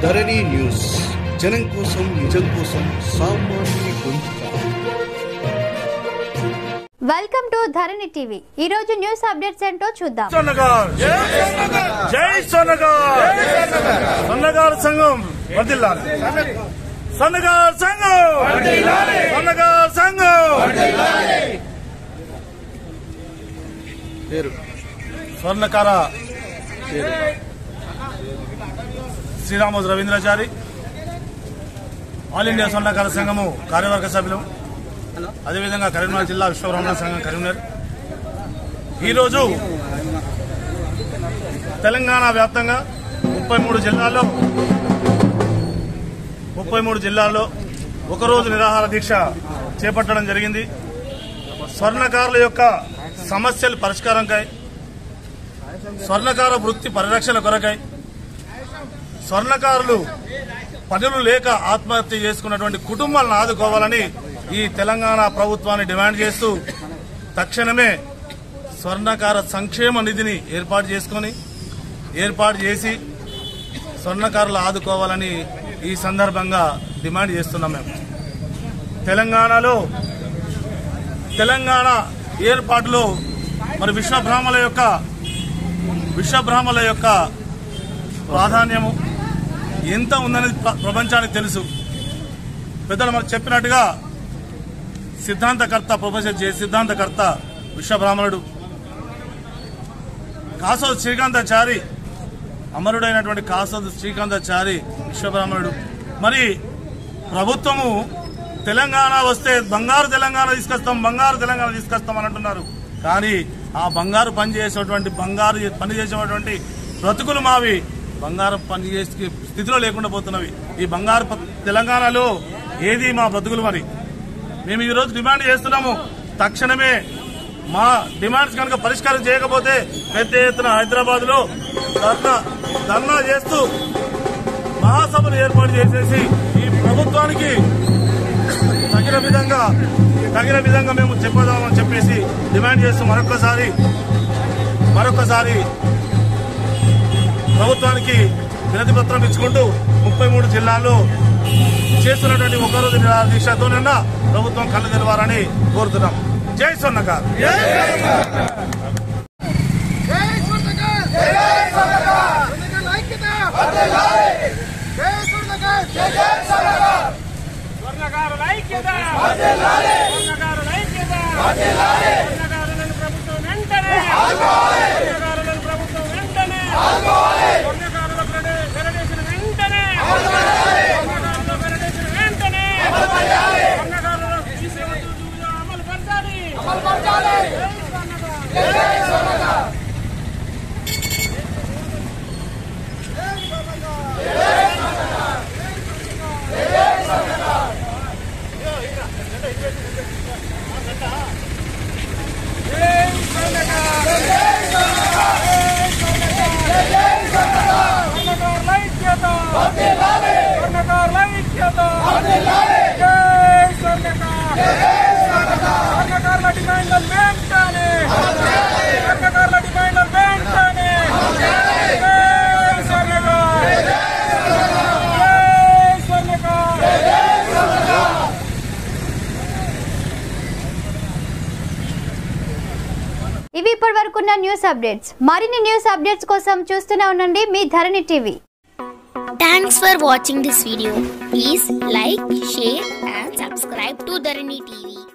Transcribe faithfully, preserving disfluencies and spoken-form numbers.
ధరణి news జనం కోసం నిజం కోసం సామాన్య గొంతుక. Welcome to Dharani TV. ఈ రోజు న్యూస్ అప్డేట్స్ ఏంటో చూద్దాం. జై సొన్నగార్ సొన్నగార్ సంఘం వర్ధిల్లాలి. సొన్నగార్ సంఘం సొన్నగార్ సంఘం పేరు స్వర్ణకార శ్రీరామోజు రవీంద్రాచారి, ఆల్ ఇండియా స్వర్ణకార సంఘము కార్యవర్గ సభ్యులు, అదేవిధంగా కరీంనగర్ జిల్లా విశ్వబ్రాహ్మణ సంఘం కరీంనగర్. ఈరోజు తెలంగాణ వ్యాప్తంగా ముప్పై మూడు జిల్లాల్లో ముప్పై మూడు జిల్లాల్లో ఒకరోజు నిరాహార దీక్ష చేపట్టడం జరిగింది. స్వర్ణకారుల యొక్క సమస్యల పరిష్కారంకై, స్వర్ణకార వృత్తి పరిరక్షణ కొరకై, స్వర్ణకారులు పనులు లేక ఆత్మహత్య చేసుకున్నటువంటి కుటుంబాలను ఆదుకోవాలని ఈ తెలంగాణ ప్రభుత్వాన్ని డిమాండ్ చేస్తూ తక్షణమే స్వర్ణకార సంక్షేమ నిధిని ఏర్పాటు చేసుకుని ఏర్పాటు చేసి స్వర్ణకారులు ఆదుకోవాలని ఈ సందర్భంగా డిమాండ్ చేస్తున్నాం. మేము తెలంగాణలో తెలంగాణ ఏర్పాటులో మరి విశ్వబ్రాహ్మణుల యొక్క విశ్వబ్రాహ్మణుల యొక్క ప్రాధాన్యము ఎంత ఉందనేది ప్రపంచానికి తెలుసు. పెద్దలు మనకు చెప్పినట్టుగా సిద్ధాంతకర్త ప్రొఫెసర్ జే సిద్ధాంతకర్త విశ్వబ్రాహ్మణుడు కాసోద్ శ్రీకాంతాచారి, అమరుడైనటువంటి కాసోద్ శ్రీకాంతాచారి విశ్వబ్రాహ్మణుడు. మరి ప్రభుత్వము తెలంగాణ వస్తే బంగారు తెలంగాణ తీసుకొస్తాం బంగారు తెలంగాణ తీసుకొస్తాం అని అంటున్నారు. కానీ ఆ బంగారు పని చేసేటువంటి బంగారు పని చేసేటువంటి బ్రతుకులు మావి బంగారం పని చేసే స్థితిలో లేకుండా పోతున్నవి. ఈ బంగారు తెలంగాణలో ఏది మా బ్రతుకులు? మరి మేము ఈరోజు డిమాండ్ చేస్తున్నాము, తక్షణమే మా డిమాండ్స్ కనుక పరిష్కారం చేయకపోతే పెద్ద ఎత్తున హైదరాబాద్ లో ధర్నా ధర్నా చేస్తూ మహాసభలు ఏర్పాటు చేసేసి ఈ ప్రభుత్వానికి తగిన విధంగా తగిన విధంగా మేము చెప్పదామని చెప్పేసి డిమాండ్ చేస్తూ మరొకసారి మరొకసారి ప్రభుత్వానికి వినతి పత్రం ఇచ్చుకుంటూ ముప్పై మూడు జిల్లాల్లో చేస్తున్నటువంటి ఒకరోజు నిరాహార దీక్షతో నిన్న ప్రభుత్వం కళ్ళు తెరవాలని కోరుతున్నాం. జై స్వర్ణకార్. ఇవి ఇప్పటి వరకున్న న్యూస్ అప్డేట్స్. మరిన్ని న్యూస్ అప్డేట్స్ కోసం చూస్తూనే ఉండండి మీ Dharani TV. Thanks for watching this video. Please like, share and subscribe to Dharani T V.